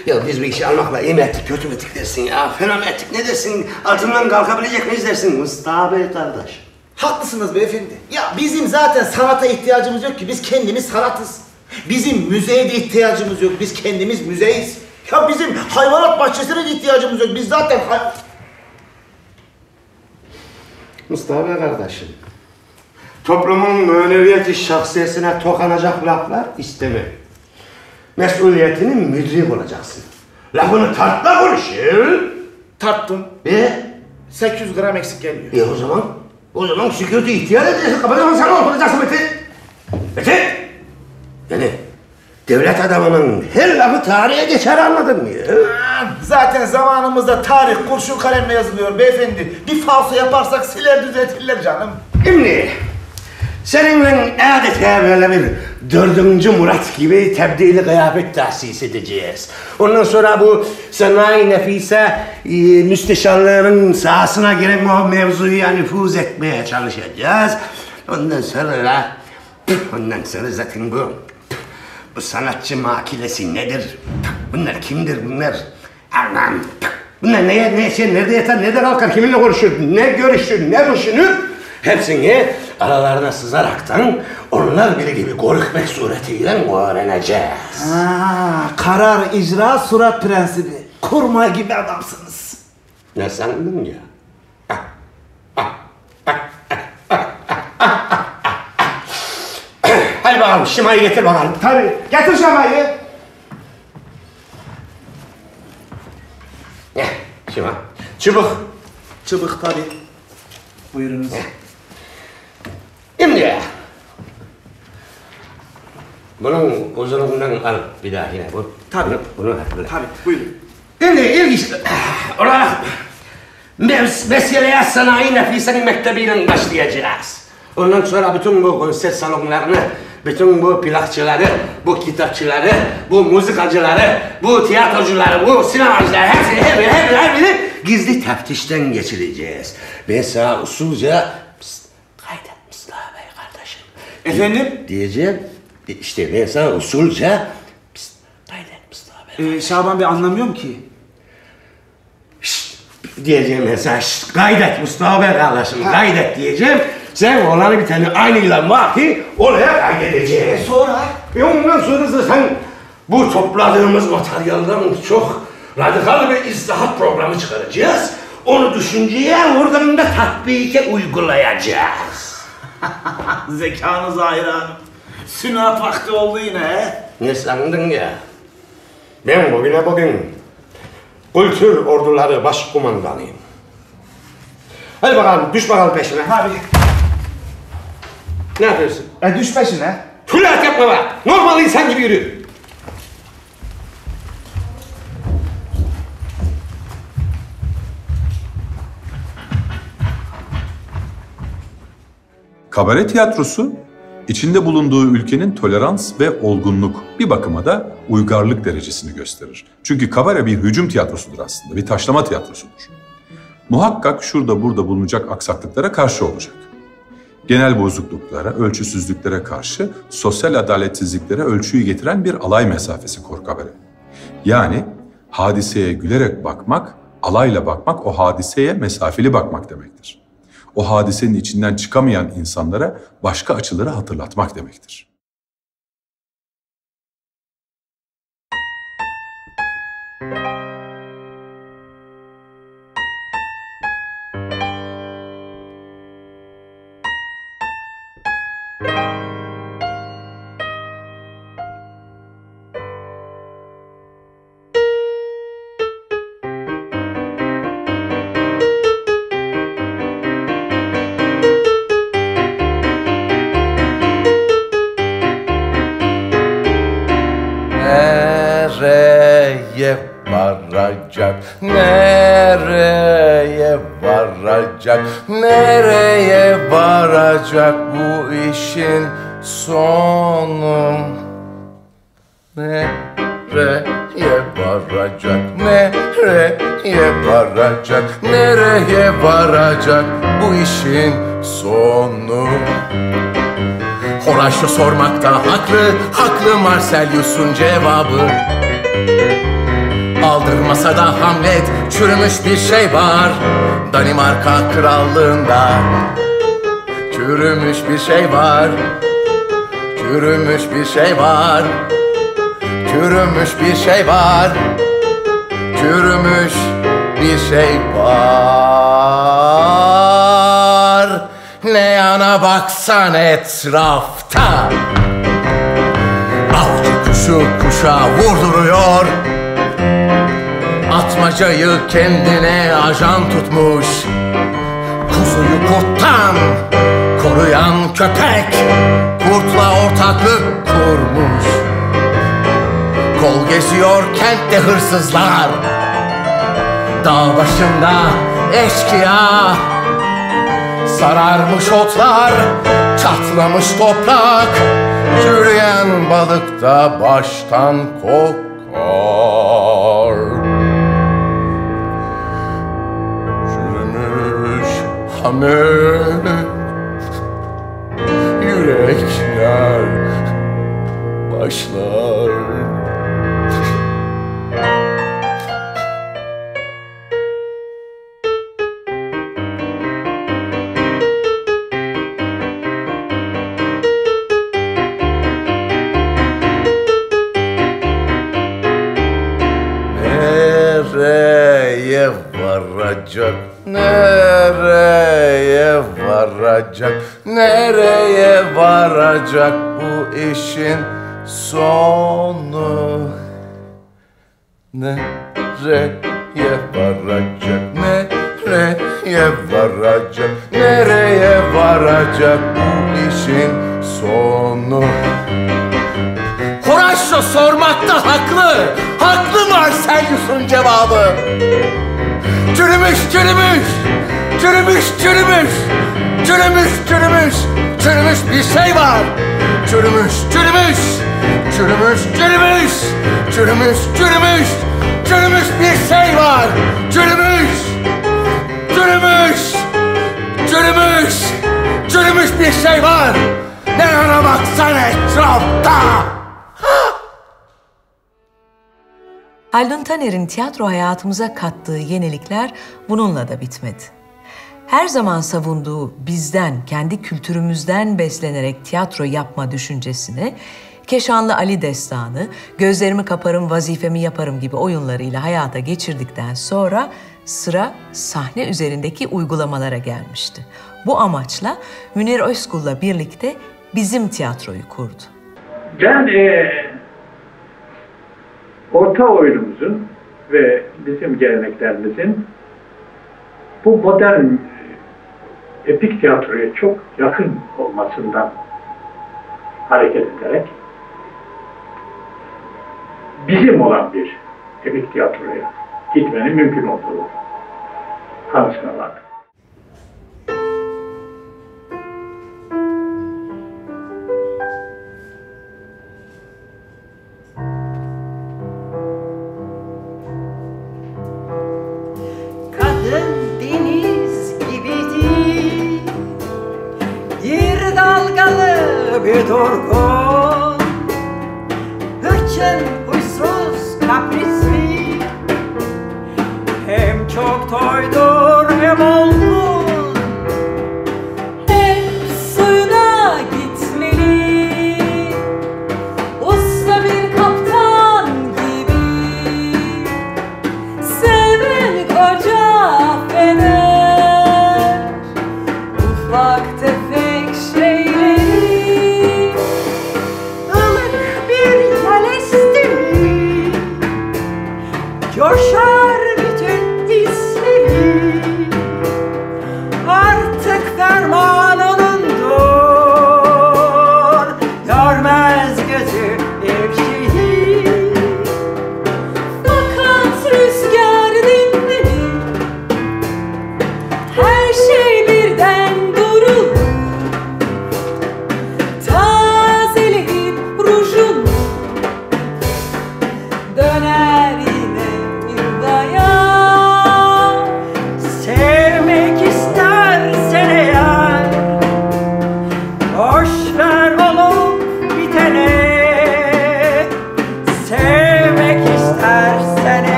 Ya biz bir işi almakla iyi mi ettik, kötü mü ettik dersin ya? Fena mı ettik, ne dersin? Altından kalkabilecek miyiz dersin Mustafa Bey kardeş? Haklısınız beyefendi. Ya bizim zaten sanata ihtiyacımız yok ki. Biz kendimiz sanatız. Bizim müzeye de ihtiyacımız yok. Biz kendimiz müzeyiz. Ya bizim hayvanat bahçesine de ihtiyacımız yok. Biz zaten Mustafa Bey kardeşim, toplumun maneviyeti şahsiyetine tokanacak laflar istemem. Mesuliyetinin müdrik olacaksın. Lafını tartla konuşuyor. Tarttım. 800 gram eksik geliyor. O zaman security ihtiyar edeceksin. Kapıdan sana oturacaksın Metin. Metin! Yani devlet adamının her lafı tarihe geçer, anladın mı ya? Zaten zamanımızda tarih kurşun kalemle yazılıyor beyefendi. Bir falso yaparsak siler düzeltirler canım. Şimdi seninle adeta böyle bir 4. Murat gibi tebdili kıyafet tahsis edeceğiz. Ondan sonra bu sanayi nefise müsteşarlığının sahasına giren o mevzuya nüfuz etmeye çalışacağız. Ondan sonra zaten bu sanatçı makilesi nedir? Bunlar kimdir bunlar? Anam! Bunlar nerede yatar, nerede kalkar, kiminle konuşur, ne görüşür, ne düşünür? Hepsini aralarına sızaraktan onlar biri gibi korkmak suretiyle öğreneceğiz. Karar, icra, surat prensibi. Kurma gibi adamsınız. Ne sandın ya? Hadi bakalım, şimayı getir bakalım. Tabii, getir şimayı. Şima, çubuk. Çubuk tabii. Buyurunuz. Şimdi bunun uzunluğundan al bir daha yine bu. Tabii. Bunu tabii, buyurun. Şimdi ilk iş olarak meseleye sanayi nefisenin mektebiyle başlayacağız. Ondan sonra bütün bu konser salonlarını, bütün bu plakçıları, bu kitapçıları, bu müzikacıları, bu tiyatrocuları, bu sinemacıları her biri gizli teftişten geçireceğiz. Ben sana usulca kaydet Mustafa Bey kardeşim. Efendim? Diyeceğim. İşte ben sana usulca kaydet Mustafa Bey. Şaban Bey anlamıyorum ki. Diyeceğim ben sana kaydet Mustafa Bey kardeşim, kaydet diyeceğim. Sen olanı bir tane aynıyla var ki oraya kaydedeceğiz. Sonra? Ondan sonra sen bu topladığımız materyalden çok radikal bir islahat programı çıkaracağız. Onu düşünceye oradan da tatbike uygulayacağız. Zekanız hayranım. Sünat vakti oldu yine. Ne sandın ya? Ben bugün kültür orduları başkumandanıyım. Hadi bakalım, düş bakalım peşime. Hadi. Ne yapıyorsun? Düş peşine. Tülat yapma bak. Normal insan gibi yürü. Kabare tiyatrosu, içinde bulunduğu ülkenin tolerans ve olgunluk, bir bakıma da uygarlık derecesini gösterir. Çünkü kabare bir hücum tiyatrosudur aslında, bir taşlama tiyatrosudur. Muhakkak şurada burada bulunacak aksaklıklara karşı olacak. Genel bozukluklara, ölçüsüzlüklere karşı sosyal adaletsizliklere ölçüyü getiren bir alay mesafesi kor kabare. Yani hadiseye gülerek bakmak, alayla bakmak o hadiseye mesafeli bakmak demektir. O hadisenin içinden çıkamayan insanlara başka açıları hatırlatmak demektir. Nereye varacak, nereye varacak bu işin sonu? Nereye varacak, nereye varacak, nereye varacak bu işin sonu? Horacio sormakta haklı, haklı Marcelius'un cevabı. Aldırmasa da Hamlet, çürümüş bir şey var Danimarka krallığında. Çürümüş bir şey var, çürümüş bir şey var, çürümüş bir şey var, çürümüş bir şey var. Ne yana baksan etrafta avcı kuşu kuşa vurduruyor. Atmacayı kendine ajan tutmuş. Kuzuyu kurttan koruyan köpek kurtla ortaklık kurmuş. Kol geziyor kentte hırsızlar, dağ başında eşkıya. Sararmış otlar, çatlamış toprak, yürüyen balık da baştan kokar. Çürümüş Hamlet, yürekler başlar. Nereye varacak, nereye varacak, nereye varacak bu işin sonu? Nereye varacak, nereye varacak, nereye varacak bu işin sonu? Horatio sormakta haklı, haklı Marcellus'un cevabı. Çürümüş, çürümüş, çürümüş, çürümüş, çürümüş, çürümüş, çürümüş bir şey var. Çürümüş, çürümüş, çürümüş, çürümüş, çürümüş, çürümüş, çürümüş bir şey var. Çürümüş, çürümüş, çürümüş, çürümüş bir şey var. Ne yana baksan etrafta. Haldun Taner'in tiyatro hayatımıza kattığı yenilikler bununla da bitmedi. Her zaman savunduğu bizden, kendi kültürümüzden beslenerek tiyatro yapma düşüncesini, Keşanlı Ali Destanı, Gözlerimi Kaparım, Vazifemi Yaparım gibi oyunlarıyla hayata geçirdikten sonra sıra sahne üzerindeki uygulamalara gelmişti. Bu amaçla Münir Özkul'la birlikte Bizim Tiyatro'yu kurdu. Ben orta oyunumuzun ve bizim geleneklerimizin bu modern epik tiyatroya çok yakın olmasından hareket ederek bizim olan bir epik tiyatroya gitmenin mümkün olduğu kanısına vardı. Deniz gibiydi, bir dalgalı bir durgun, hırçın, huysuz, kaprisli, hem çok toydur hem olgun, hep suyuna gitmeli, usta bir kaptan gibi, seven koca ufak tefek şeyleri, ılık bir yel esti mi,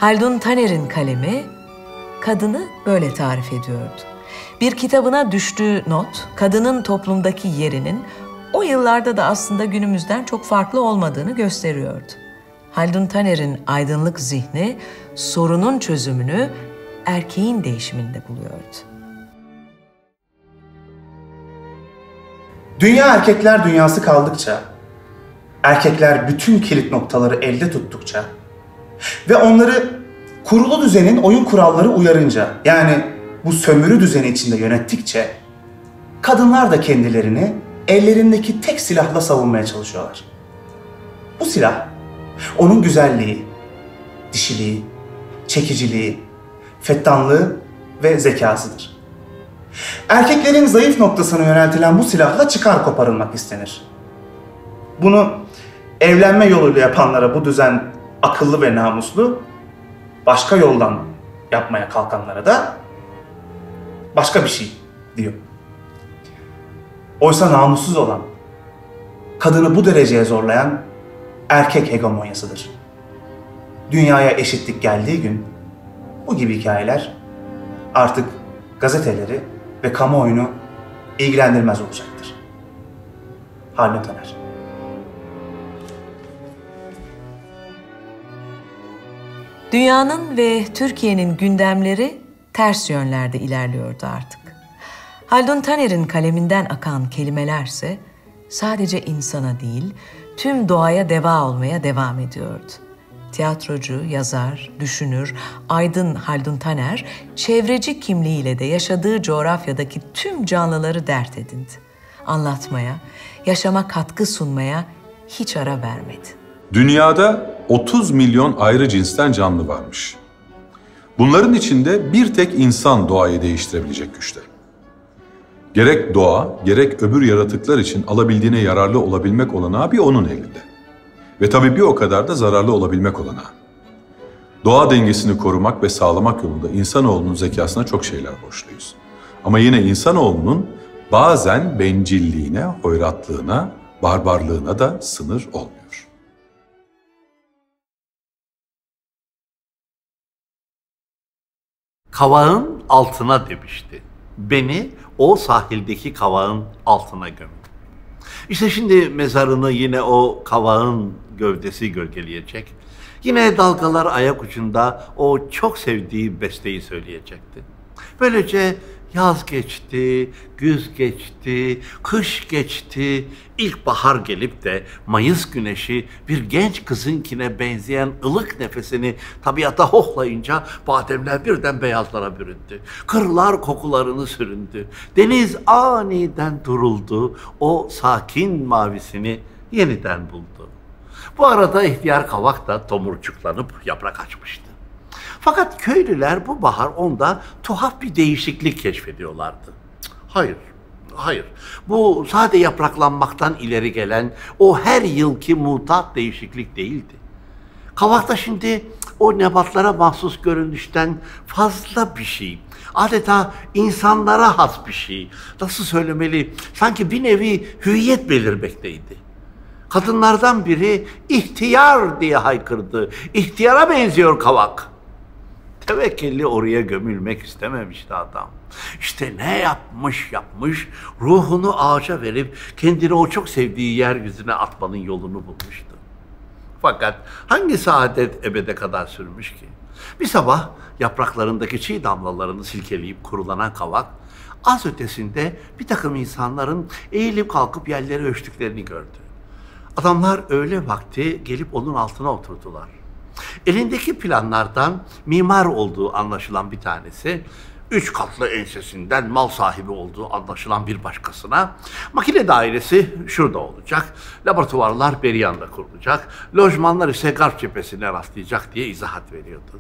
Haldun Taner'in kalemi kadını böyle tarif ediyordu. Bir kitabına düştüğü not, kadının toplumdaki yerinin o yıllarda da aslında günümüzden çok farklı olmadığını gösteriyordu. Haldun Taner'in aydınlık zihni sorunun çözümünü erkeğin değişiminde buluyordu. Dünya erkekler dünyası kaldıkça, erkekler bütün kilit noktaları elde tuttukça ve onları kurulu düzenin oyun kuralları uyarınca, yani bu sömürü düzeni içinde yönettikçe, kadınlar da kendilerini ellerindeki tek silahla savunmaya çalışıyorlar. Bu silah, onun güzelliği, dişiliği, çekiciliği, fettanlığı ve zekasıdır. Erkeklerin zayıf noktasına yöneltilen bu silahla çıkar koparılmak istenir. Bunu evlenme yoluyla yapanlara bu düzen akıllı ve namuslu, başka yoldan yapmaya kalkanlara da başka bir şey diyor. Oysa namussuz olan, kadını bu dereceye zorlayan erkek hegemonyasıdır. Dünyaya eşitlik geldiği gün bu gibi hikayeler artık gazeteleri ve kamuoyunu ilgilendirmez olacaktır. Haldun Taner. Dünyanın ve Türkiye'nin gündemleri ters yönlerde ilerliyordu artık. Haldun Taner'in kaleminden akan kelimelerse sadece insana değil, tüm doğaya deva olmaya devam ediyordu. Tiyatrocu, yazar, düşünür, aydın Haldun Taner, çevreci kimliğiyle de yaşadığı coğrafyadaki tüm canlıları dert edindi. Anlatmaya, yaşama katkı sunmaya hiç ara vermedi. Dünyada 30 milyon ayrı cinsten canlı varmış. Bunların içinde bir tek insan doğayı değiştirebilecek güçte. Gerek doğa, gerek öbür yaratıklar için alabildiğine yararlı olabilmek olanağı bir onun elinde. Ve tabii bir o kadar da zararlı olabilmek olanağı. Doğa dengesini korumak ve sağlamak yolunda insanoğlunun zekasına çok şeyler borçluyuz. Ama yine insanoğlunun bazen bencilliğine, hoyratlığına, barbarlığına da sınır olmuyor. Kavağın altına demişti. Beni o sahildeki kavağın altına gömdü. İşte şimdi mezarını yine o kavağın gövdesi gölgeleyecek. Yine dalgalar ayak ucunda o çok sevdiği besteyi söyleyecekti. Böylece yaz geçti, güz geçti, kış geçti. İlkbahar gelip de Mayıs güneşi bir genç kızınkine benzeyen ılık nefesini tabiata hoklayınca bademler birden beyazlara büründü. Kırlar kokularını süründü. Deniz aniden duruldu. O sakin mavisini yeniden buldu. Bu arada ihtiyar kavak da tomurcuklanıp yaprak açmıştı. Fakat köylüler bu bahar onda tuhaf bir değişiklik keşfediyorlardı. Hayır. Bu sade yapraklanmaktan ileri gelen o her yılki mutat değişiklik değildi. Kavakta şimdi o nebatlara mahsus görünüşten fazla bir şey, adeta insanlara has bir şey, nasıl söylemeli, sanki bir nevi hüviyet belirmekteydi. Kadınlardan biri ihtiyar diye haykırdı. İhtiyara benziyor kavak. Tevekkilli oraya gömülmek istememişti adam. İşte ne yapmış, ruhunu ağaca verip kendini o çok sevdiği yeryüzüne atmanın yolunu bulmuştu. Fakat hangi saadet ebede kadar sürmüş ki? Bir sabah yapraklarındaki çiğ damlalarını silkeleyip kurulanan kavak, az ötesinde bir takım insanların eğilip kalkıp yerleri ölçtüklerini gördü. Adamlar öğle vakti gelip onun altına oturdular. Elindeki planlardan mimar olduğu anlaşılan bir tanesi, 3 katlı ensesinden mal sahibi olduğu anlaşılan bir başkasına, makine dairesi şurada olacak, laboratuvarlar beri yanda kurulacak, lojmanlar ise garp cephesine rastlayacak diye izahat veriyordu.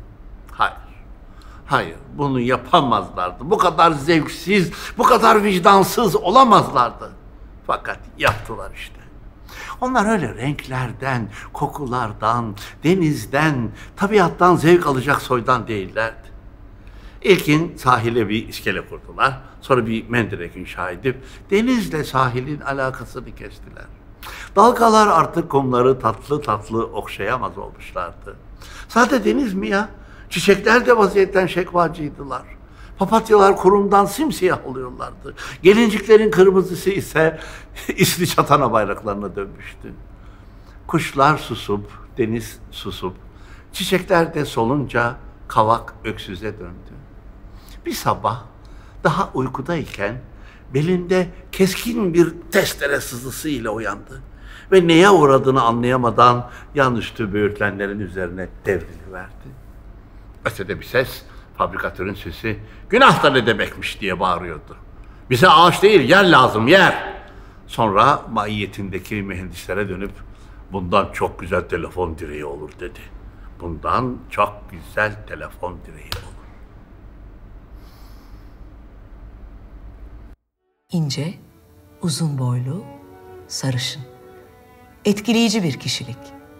Hayır, bunu yapamazlardı. Bu kadar zevksiz, bu kadar vicdansız olamazlardı. Fakat yaptılar işte. Onlar öyle renklerden, kokulardan, denizden, tabiattan zevk alacak soydan değillerdi. İlkin sahile bir iskele kurdular, sonra bir mendirek inşa edip denizle sahilin alakasını kestiler. Dalgalar artık kumları tatlı tatlı okşayamaz olmuşlardı. Sade deniz mi ya? Çiçekler de vaziyetten şekvacıydılar. Papatyalar kurumdan simsiyah oluyorlardı. Gelinciklerin kırmızısı ise isli çatana bayraklarına dönmüştü. Kuşlar susup, deniz susup, çiçekler de solunca kavak öksüze döndü. Bir sabah daha uykudayken belinde keskin bir testere sızısı ile uyandı ve neye uğradığını anlayamadan yan üstü böğürtlenlerin üzerine devriliverdi. Ötede bir ses, fabrikatörün sesi, "Günah da ne demekmiş?" diye bağırıyordu. "Bize ağaç değil, yer lazım, yer!" Sonra maiyetindeki mühendislere dönüp, "Bundan çok güzel telefon direği olur," dedi. "Bundan çok güzel telefon direği olur." İnce, uzun boylu, sarışın. Etkileyici bir kişilik.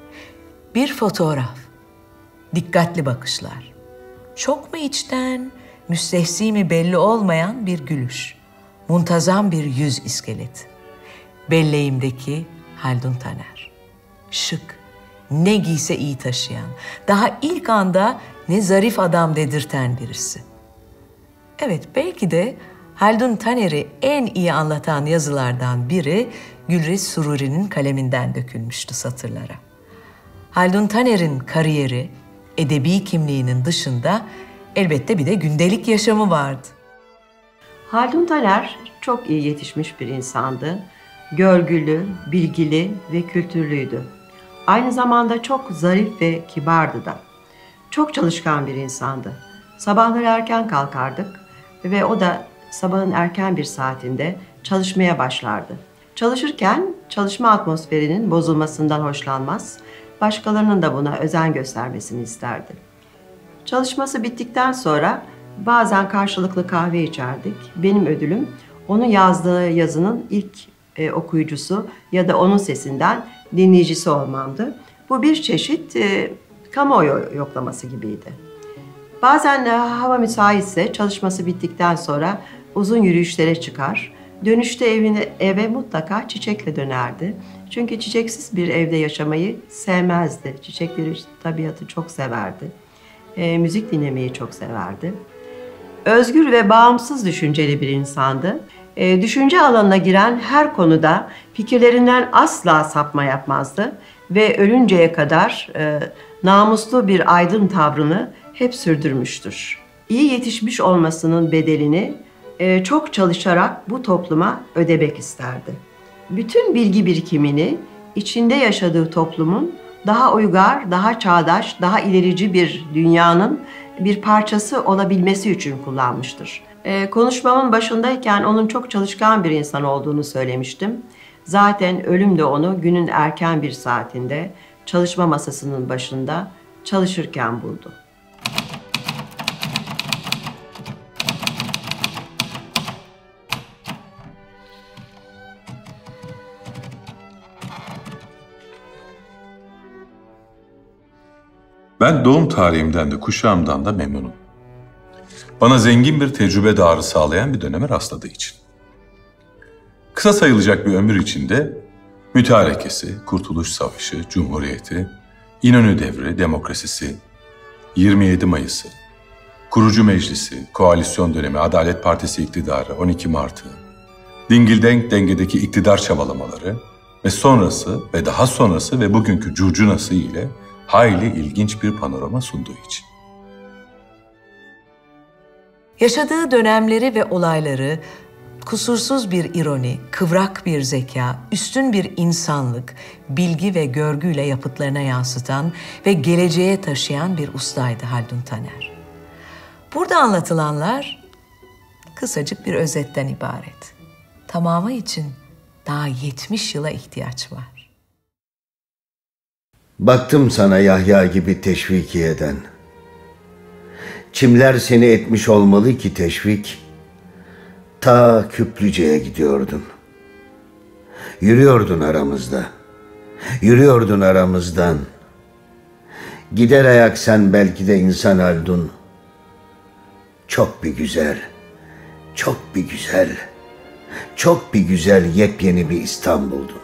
Bir fotoğraf. Dikkatli bakışlar. Çok mu içten, müstehsi mi belli olmayan bir gülüş. Muntazam bir yüz iskeleti. Belleğimdeki Haldun Taner. Şık, ne giyse iyi taşıyan, daha ilk anda ne zarif adam dedirten birisi. Evet, belki de Haldun Taner'i en iyi anlatan yazılardan biri Gülriz Sururi'nin kaleminden dökülmüştü satırlara. Haldun Taner'in kariyeri, edebi kimliğinin dışında elbette bir de gündelik yaşamı vardı. Haldun Taner çok iyi yetişmiş bir insandı. Görgülü, bilgili ve kültürlüydü. Aynı zamanda çok zarif ve kibardı da. Çok çalışkan bir insandı. Sabahları erken kalkardık ve o da sabahın erken bir saatinde çalışmaya başlardı. Çalışırken çalışma atmosferinin bozulmasından hoşlanmaz, başkalarının da buna özen göstermesini isterdi. Çalışması bittikten sonra bazen karşılıklı kahve içerdik. Benim ödülüm onun yazdığı yazının ilk okuyucusu ya da onun sesinden dinleyicisi olmamdı. Bu bir çeşit kamuoyu yoklaması gibiydi. Bazen hava müsaitse çalışması bittikten sonra uzun yürüyüşlere çıkar. Dönüşte eve mutlaka çiçekle dönerdi. Çünkü çiçeksiz bir evde yaşamayı sevmezdi. Çiçekleri, tabiatı çok severdi. Müzik dinlemeyi çok severdi. Özgür ve bağımsız düşünceli bir insandı. Düşünce alanına giren her konuda fikirlerinden asla sapma yapmazdı. Ve ölünceye kadar namuslu bir aydın tavrını hep sürdürmüştür. İyi yetişmiş olmasının bedelini çok çalışarak bu topluma ödemek isterdi. Bütün bilgi birikimini içinde yaşadığı toplumun daha uygar, daha çağdaş, daha ilerici bir dünyanın bir parçası olabilmesi için kullanmıştır. Konuşmamın başındayken onun çok çalışkan bir insan olduğunu söylemiştim. Zaten ölüm de onu günün erken bir saatinde çalışma masasının başında çalışırken buldu. Ben doğum tarihimden de kuşağımdan da memnunum. Bana zengin bir tecrübe dağarı sağlayan bir döneme rastladığı için. Kısa sayılacak bir ömür içinde mütarekesi, Kurtuluş Savaşı, Cumhuriyeti, İnönü Devri, demokrasisi, 27 Mayıs'ı, Kurucu Meclisi, Koalisyon dönemi, Adalet Partisi iktidarı, 12 Mart'ı, dingildenk dengedeki iktidar çabalamaları ve sonrası ve daha sonrası ve bugünkü curcunası ile hayli ilginç bir panorama sunduğu için. Yaşadığı dönemleri ve olayları kusursuz bir ironi, kıvrak bir zeka, üstün bir insanlık, bilgi ve görgüyle yapıtlarına yansıtan ve geleceğe taşıyan bir ustaydı Haldun Taner. Burada anlatılanlar kısacık bir özetten ibaret. Tamamı için daha 70 yıla ihtiyaç var. Baktım sana Yahya gibi teşviki eden. Çimler seni etmiş olmalı ki teşvik. Ta Küplüce'ye gidiyordun. Yürüyordun aramızda. Yürüyordun aramızdan. Gider ayak sen belki de insan Haldun. Çok bir güzel, çok bir güzel, çok bir güzel yepyeni bir İstanbul'dun.